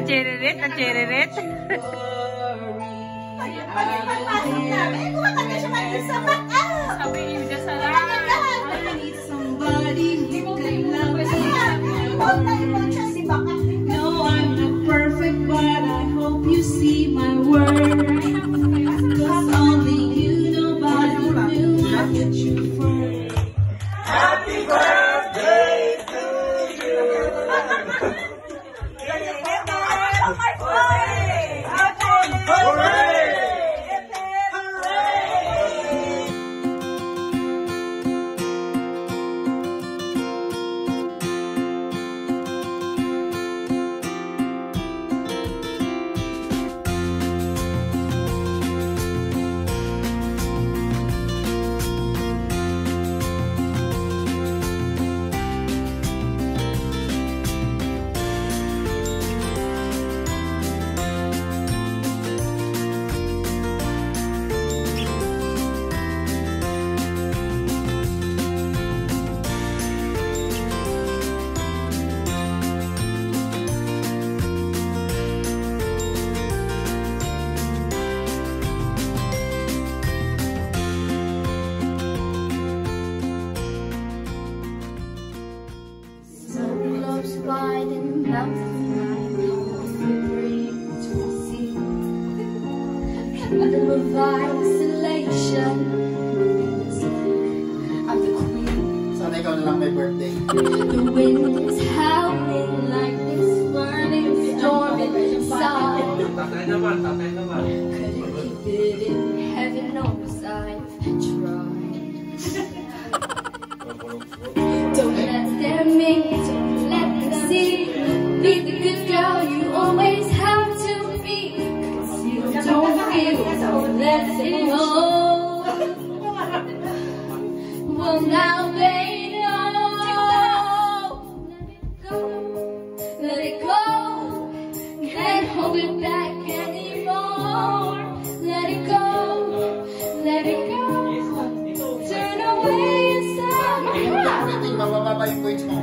chiririt, ang chiririt. Sabi yung dasalan. I need somebody who can love me. No, I'm not perfect, but I hope you see my worth. Cause only you, nobody knew I put you first. Happy birthday to you. I'm the queen. Sana ikaw na lang may birthday. The wind is howling like this burning storm inside. Tatay naman. Couldn't keep it in, heaven knows I've tried. Don't let them in, don't let them see. Be the good girl you always have to be. Cause you don't feel, don't let it go. Well now they know. Let it go. Can't hold it back anymore. Let it go. Let it go. Turn away and stop. Hindi mabababa yung points mo.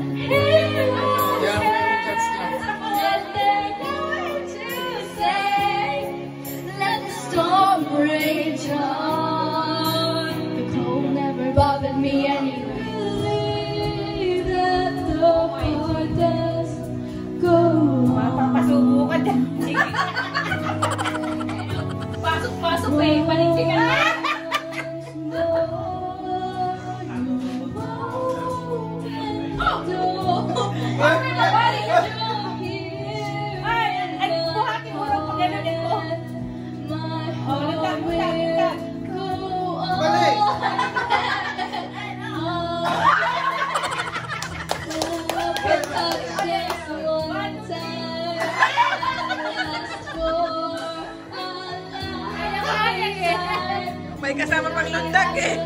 Let the storm rage on. The cold never bothered me anyway. That the heart does go on. Papasubo ka dyan. Pasok eh. Paligsi ka na. May kasama pang lundag eh.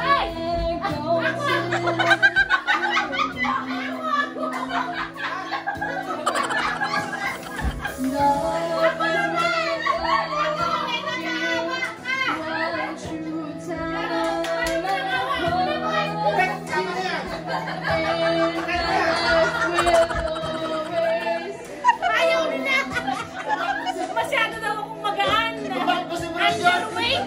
Masyado daw akong magaan. Underweight.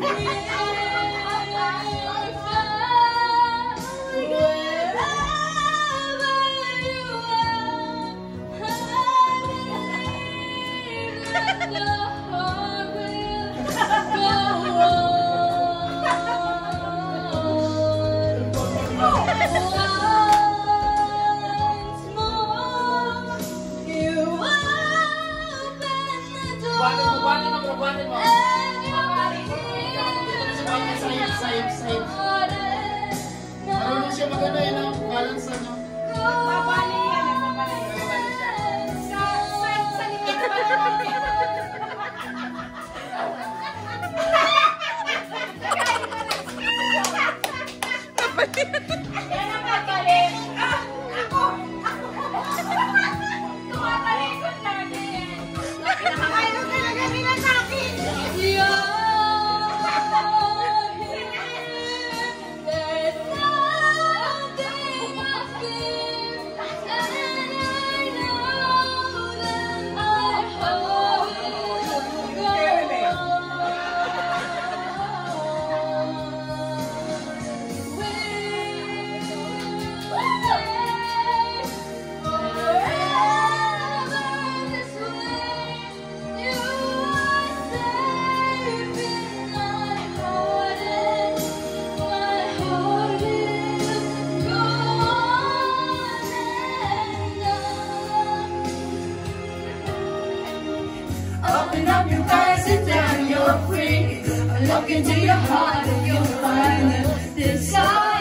Marunong siya maganda yun ang balance ano. Mabali yan. Sa likod pa yan ang magaling. Ako. Tumatalikod natin. Pinakamayon talaga nila sa akin. into your heart and you'll find the desire.